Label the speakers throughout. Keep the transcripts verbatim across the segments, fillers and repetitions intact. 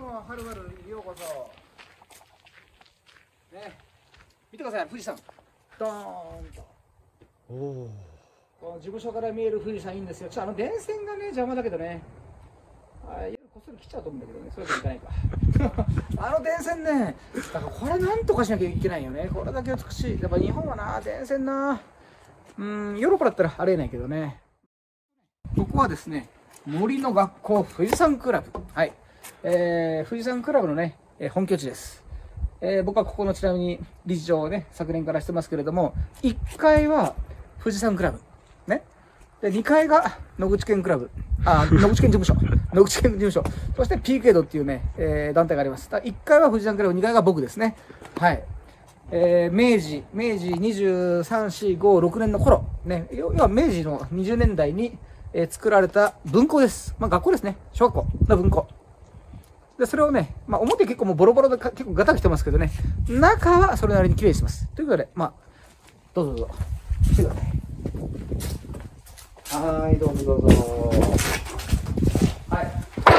Speaker 1: もはるばるようこそ。ね、見てください、富士山。ドーンと。おお。この事務所から見える富士山いいんですよ。ちょっとあの電線がね邪魔だけどね。あ、夜こっそり切っちゃうと思うんだけどね。そういうわけにいかないか。あの電線ね、だからこれなんとかしなきゃいけないよね。これだけ美しい。やっぱ日本はな、電線な。うん、ヨーロッパだったらありえないけどね。ここはですね、森の学校富士山クラブ。はい。えー、富士山クラブのね、えー、本拠地です。えー、僕はここのちなみに理事長をね、昨年からしてますけれども、いっかいは富士山クラブ。ね。で、にかいが野口県クラブ。あ、野口県事務所。野口県事務所。そして ピーケー ドっていうね、えー、団体があります。いっかいは富士山クラブ、にかいが僕ですね。はい。えー、明治、明治にじゅうさん、よん、ご、ろくねんの頃、ね、要は明治のにじゅうねんだいに、えー、作られた分校です。まあ学校ですね。小学校の分校。で、それをね、まあ表結構もうボロボロで結構ガタ来てますけどね、中はそれなりに綺麗にしてます。ということで、まあ、どうぞどうぞ。来てください。はい、どうぞどうぞ。はい。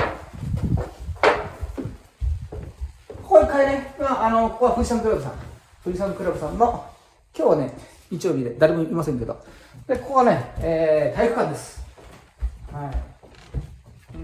Speaker 1: ここいっかいね、まあ、あの、ここは富士山クラブさん。富士山クラブさんの、今日はね、日曜日で誰もいませんけど。で、ここはね、えー、体育館です。はい。うん。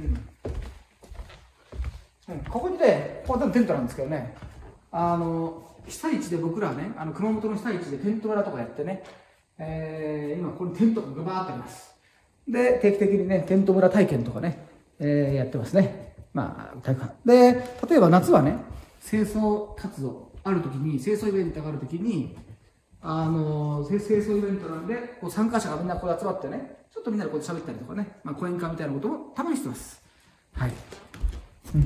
Speaker 1: うん、ここにね、ここはテントなんですけどね、あの、被災地で僕らはね、あの、熊本の被災地でテント村とかやってね、えー、今ここにテントがバーってあります。で、定期的にね、テント村体験とかね、えー、やってますね。まあ、体育館。で、例えば夏はね、清掃活動あるときに、清掃イベントがあるときに、あの、清掃イベントなんで、こう参加者がみんなこう集まってね、ちょっとみんなでこう喋ったりとかね、まあ、講演会みたいなこともたまにしてます。はい。うん。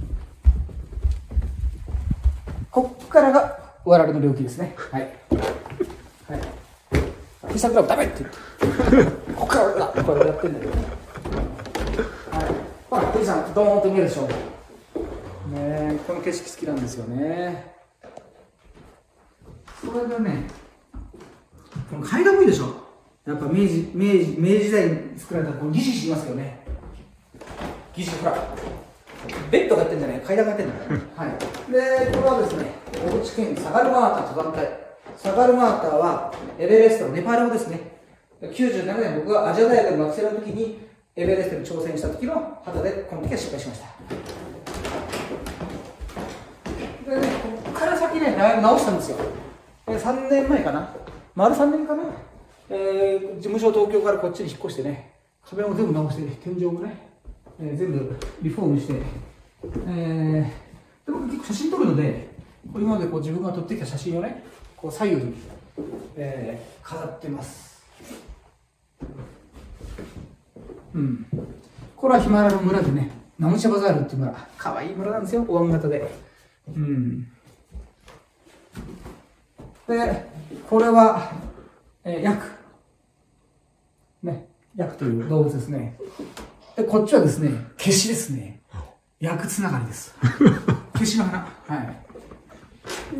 Speaker 1: こっからが我々の領域ですね。はい。はい。富士山クラブダメって言って。こっから俺だこれやってんだけどね。はい。ほら、富士山ドーンと見えるでしょ。ねえ、この景色好きなんですよね。それでね、この階段もいいでしょ。やっぱ明治、明治、明治時代に作られたこの技師いますよね。技師、ほら。ベッドがやってんじゃない、階段がやってんじゃない。はい。で、これはですね、小口県サガルマータ登山隊。サガルマータはエベレストのネパール語ですね。きゅうじゅうななねん、僕がアジア大学の学生の時にエベレストに挑戦した時の旗で、この時は失敗しました。でね、ここから先ね、だいぶ直したんですよ。でさんねんまえかな。丸さんねんかな。えー、事務所東京からこっちに引っ越してね、壁も全部直して、ね、天井もね、えー、全部リフォームして、えー、で僕結構写真撮るので、今までこう自分が撮ってきた写真をね、こう左右に、えー、飾ってます。うん。これはヒマラヤの村でね、ナムチャバザールっていう村、かわいい村なんですよ、お椀型で。うん。で、これは、えー、ヤク。ね、ヤクという動物ですね。で、こっちはですね、ケシですね。ヤクつながりです。ケシの花。はい。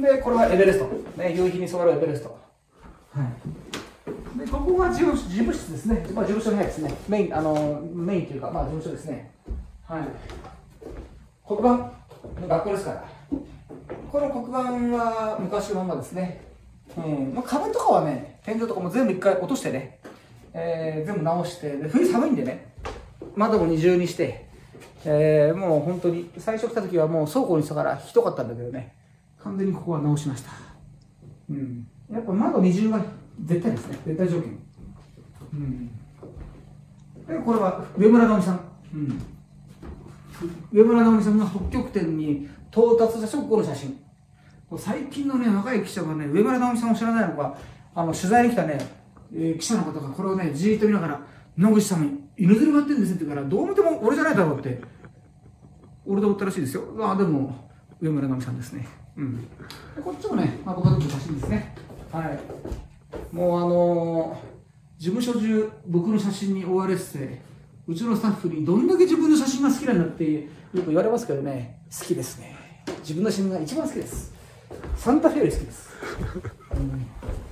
Speaker 1: で、これはエベレスト。ね、夕日に染まるエベレスト。はい。で、ここが事務事務室ですね。まあ、事務所の部屋ですね。メイン、あの、メインというか、まあ、事務所ですね。はい。黒板、学校ですから。この黒板は昔のままですね。うん。まあ、壁とかはね、天井とかも全部一回落としてね、えー、全部直して、で冬寒いんでね、窓も二重にして、えー、もう本当に、最初来た時はもう倉庫にしたからひどかったんだけどね、完全にここは直しました。うん。やっぱ窓二重は絶対ですね。絶対条件。うん。で、これは上村直美さん。うん。上村直美さんが北極点に到達した直後の写真。最近のね、若い記者がね、上村直美さんを知らないのか、あの、取材に来たね、えー、記者の方がこれをね、じーっと見ながら、野口さんに犬釣りがやってるんですって言うから、どう見ても俺じゃないだろうって、俺でおったらしいですよ。ああ、でも、上村直美さんですね。うん。でこっちもね、まあ、僕が撮った写真ですね。はい。もうあのー、事務所中、僕の写真に追われてて、うちのスタッフにどんだけ自分の写真が好きなんだってよく言われますけどね、好きですね。自分の写真が一番好きです。サンタフェより好きです。うん、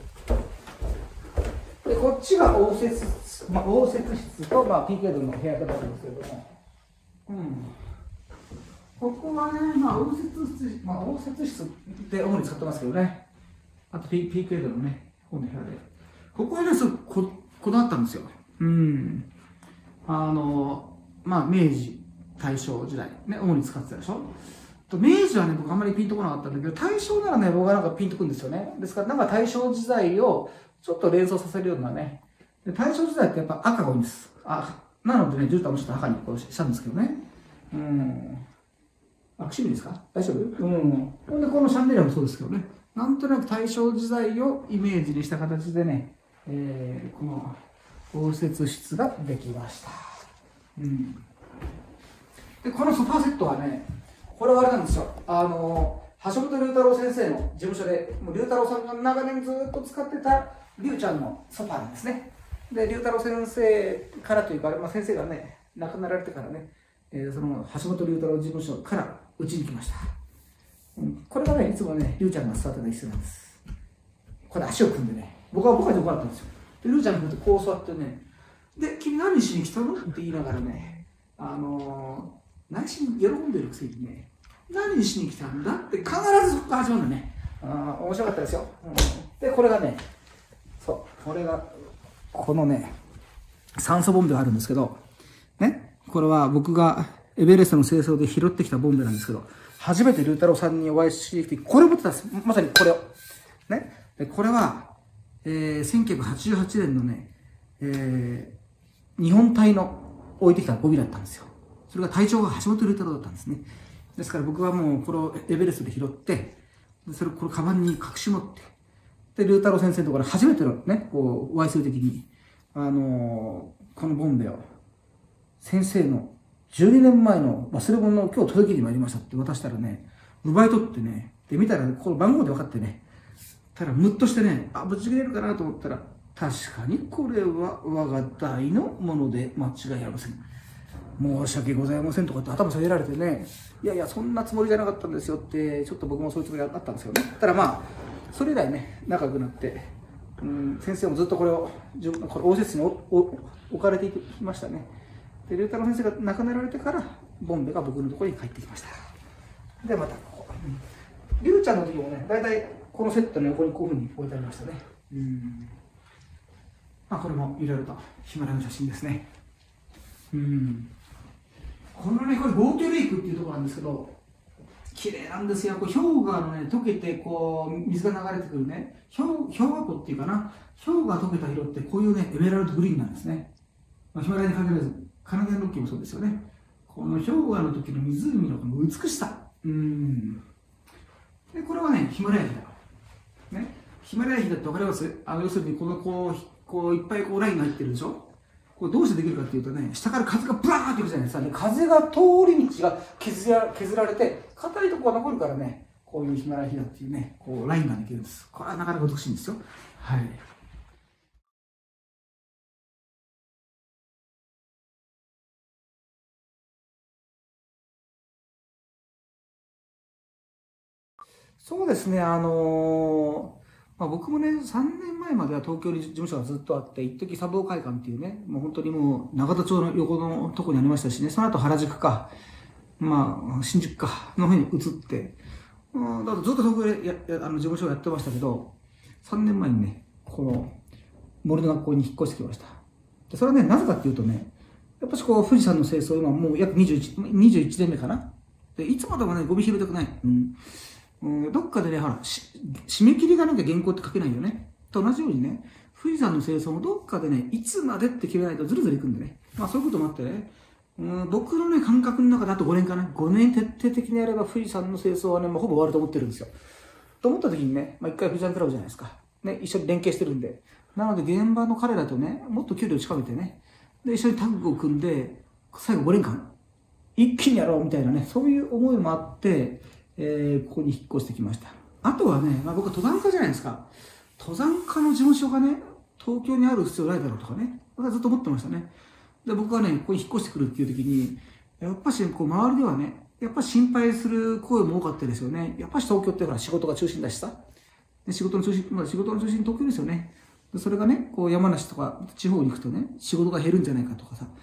Speaker 1: でこっちが応接室、まあ、応接室と、まあ、ピーケー ドの部屋だったんですけれども、うん、 ここはね、まあ応接室、まあ応接室で主に使ってますけどね。あと P、ピークエイドのね、本の部屋で。ここはね、すごくこ、こだわったんですよ。うん。あの、まあ明治、大正時代、ね、主に使ってたでしょ。と明治はね、僕あんまりピンとこなかったんだけど、大正ならね、僕はなんかピンとくるんですよね。ですから、なんか大正時代をちょっと連想させるようなね。で大正時代ってやっぱ赤が多いんです。あ、なのでね、絨毯もちょっと赤にこうしたんですけどね。うん。あ、くしみですか大丈夫？うん。ほんで、このシャンデリアもそうですけどね。なんとなく大正時代をイメージにした形でね、えー、この応接室ができました。うん。で、このソファーセットはね、これはあれなんですよ。あの、橋本龍太郎先生の事務所で、もう龍太郎さんが長年ずっと使ってた龍ちゃんのソファーなんですね。で、龍太郎先生からというか、まあ、先生がね、亡くなられてからね、えー、その橋本龍太郎事務所からうちに来ました。うん、これがね、いつもね、龍ちゃんが座ってた椅子なんです。これ足を組んでね、僕は僕は横だったんですよ。で、龍ちゃんがこう座ってね、で、君何しに来たのって言いながらね、あのー、内心喜んでるくせにね、何しに来たんだって必ずそこから始まるんだね。ああ、面白かったですよ。うん、で、これがね、そう、これが、このね、酸素ボンベがあるんですけど、ね、これは僕がエベレストの清掃で拾ってきたボンベなんですけど、初めて龍太郎さんにお会いしてきて、これを持ってたんです。まさにこれを。ね。で、これは、えー、せんきゅうひゃくはちじゅうはちねんのね、えー、日本隊の置いてきたゴミだったんですよ。それが隊長が橋本龍太郎だったんですね。ですから僕はもうこれをエベレストで拾って、それをこれカバンに隠し持って、で、龍太郎先生のところで初めてのね、こう、お会いするときに、あのー、このボンベを、先生のじゅうにねんまえの忘れ物を今日届けに参りましたって渡したらね、奪い取ってね、で、見たら、この番号で分かってね、ただ、ムッとしてね、あ、ぶち切れるかなと思ったら、確かにこれは我が隊のもので間違いありません。申し訳ございませんとかって頭下げられてね、いやいや、そんなつもりじゃなかったんですよって、ちょっと僕もそういうつもりがあったんですよね。ただまあ、それ以来ね、仲良くなって、うん、先生もずっとこれを、これ応接室に置かれていましたね。で、龍太郎先生が亡くなられてから、ボンベが僕のところに帰ってきました。で、またこう。龍ちゃんの時もね、だいたいこのセットの横にこういうふうに置いてありましたね。うん。まあ、これもいろいろとヒマラヤの写真ですね。うん。このね、これゴーテレイクっていうところなんですけど、綺麗なんですよ。こう氷河のね、溶けて、こう、水が流れてくるね、氷氷河湖っていうかな、氷河が溶けた色ってこういうね、エメラルドグリーンなんですね。まあ、ヒマラヤに限らず、カナディアンロッキーもそうですよね。この氷河の時の湖のこの美しさ。うん。で、これはね、ヒマラヤヒだ。ね。ヒマラヤヒだってわかります？あの、要するに、この、こう、こう、いっぱいこう、ラインが入ってるでしょ？これどうしてできるかっていうとね、下から風がブワーってくるじゃないですかね。風が通り道が削ら削られて、硬いところが残るからね、こういうヒマラヤヒダっていうね、こう、ラインができるんです。これはなかなか美しいんですよ。はい。そうですね、あのーまあ、僕もね、さんねんまえまでは東京に事務所がずっとあって、一時茶房会館っていうね、もう本当にもう永田町の横のとこにありましたしね、その後原宿か、まあ、新宿かの辺に移って、うん、だからずっと東京でややあの事務所をやってましたけど、さんねんまえにね、この森の学校に引っ越してきました。でそれはね、なぜかっていうとね、やっぱしこう、富士山の清掃、今もう約にじゅういち、にじゅういちねんめかな。でいつまでもね、ゴミ拾いたくない。うんうん、どっかでね、ほら、締め切りがなきゃ原稿って書けないよね。と同じようにね、富士山の清掃もどっかでね、いつまでって決めないとずるずるいくんでね。まあそういうこともあってね、うん、僕のね、感覚の中であとごねんかな。ごねん徹底的にやれば富士山の清掃はね、もうほぼ終わると思ってるんですよ。と思った時にね、まあ一回富士山クラブじゃないですか。ね、一緒に連携してるんで。なので現場の彼らとね、もっと距離を近めてね、で、一緒にタッグを組んで、最後ごねんかん、一気にやろうみたいなね、そういう思いもあって、えー、ここに引っ越してきました。あとはね、まあ、僕は登山家じゃないですか。登山家の事務所がね、東京にある必要ないだろうとかね、僕はずっと思ってましたね。で、僕がね、ここに引っ越してくるっていう時に、やっぱし、こう、周りではね、やっぱ心配する声も多かったですよね。やっぱし東京ってほら仕事が中心だしさ。で仕事の中心、まあ、仕事の中心東京ですよね。でそれがね、こう山梨とか地方に行くとね、仕事が減るんじゃないかとかさ、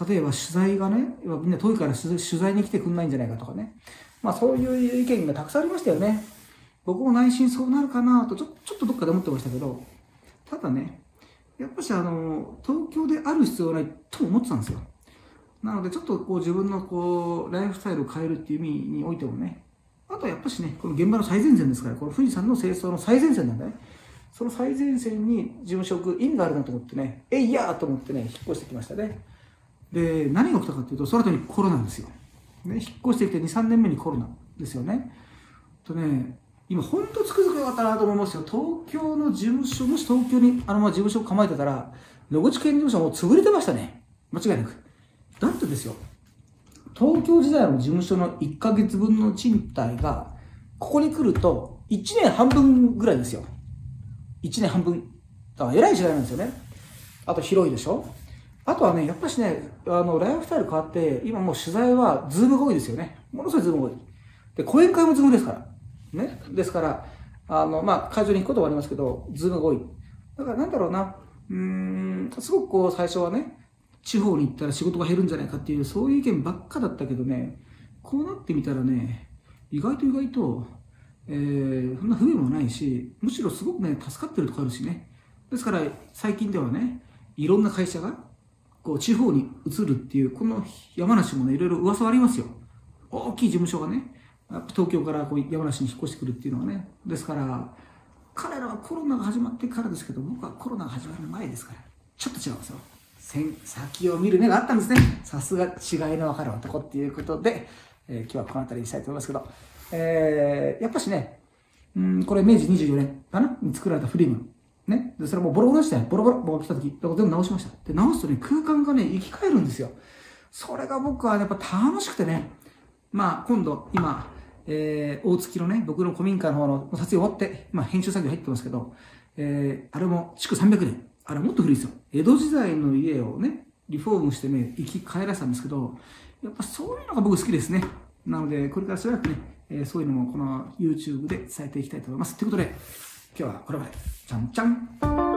Speaker 1: 例えば取材がね、みんな遠いから取材に来てくんないんじゃないかとかね。まあそういう意見がたくさんありましたよね。僕も内心そうなるかなとちょ、ちょっとどっかで思ってましたけど、ただね、やっぱしあの、東京である必要はないと思ってたんですよ。なのでちょっとこう自分のこう、ライフスタイルを変えるっていう意味においてもね、あとはやっぱしね、この現場の最前線ですから、この富士山の清掃の最前線なんだね。その最前線に事務所を置く意味があるなと思ってね、えいやーと思ってね、引っ越してきましたね。で、何が起きたかっていうと、その後にコロナですよ。ね、引っ越してきてに、さんねんめにコロナですよね。とね、今ほんとつくづくよかったなと思いますよ。東京の事務所、もし東京にあのまま事務所を構えてたら、野口県事務所も潰れてましたね。間違いなく。だってですよ、東京時代の事務所のいっかげつぶんの賃貸が、ここに来るといちねんはんぶんぐらいですよ。いちねんはんぶん。だから偉い時代なんですよね。あと広いでしょ。あとはね、やっぱしね、あの、ライフスタイル変わって、今もう取材はズームが多いですよね。ものすごいズームが多い。で、講演会もズームですから。ね。ですから、あの、まあ、会場に行くこともありますけど、ズームが多い。だからなんだろうな、うーん、すごくこう、最初はね、地方に行ったら仕事が減るんじゃないかっていう、そういう意見ばっかだったけどね、こうなってみたらね、意外と意外と、えー、そんな不便もないし、むしろすごくね、助かってるとこあるしね。ですから、最近ではね、いろんな会社が、こう、地方に移るっていう、この山梨もね、いろいろ噂はありますよ。大きい事務所がね、東京からこう山梨に引っ越してくるっていうのはね。ですから、彼らはコロナが始まってからですけど、僕はコロナが始まる前ですから、ちょっと違うんですよ。先を見る目があったんですね。さすが違いの分かる男っていうことで、えー、今日はこの辺りにしたいと思いますけど、えー、やっぱしね、うん、これめいじにじゅうよねんかなに作られたフリーム。ね。で、それもうボロボロでしたよ。ボロボロ、僕が来た時。だから全部直しました。で、直すとね、空間がね、生き返るんですよ。それが僕はやっぱ楽しくてね。まあ、今度、今、えー、大月のね、僕の古民家の方の撮影終わって、今、編集作業入ってますけど、えー、あれも、築さんびゃくねん。あれもっと古いですよ。江戸時代の家をね、リフォームしてね、生き返らせたんですけど、やっぱそういうのが僕好きですね。なので、これからしばらくね、えー、そういうのもこの YouTube で伝えていきたいと思います。ということで、今日はこれまで。じゃんじゃん。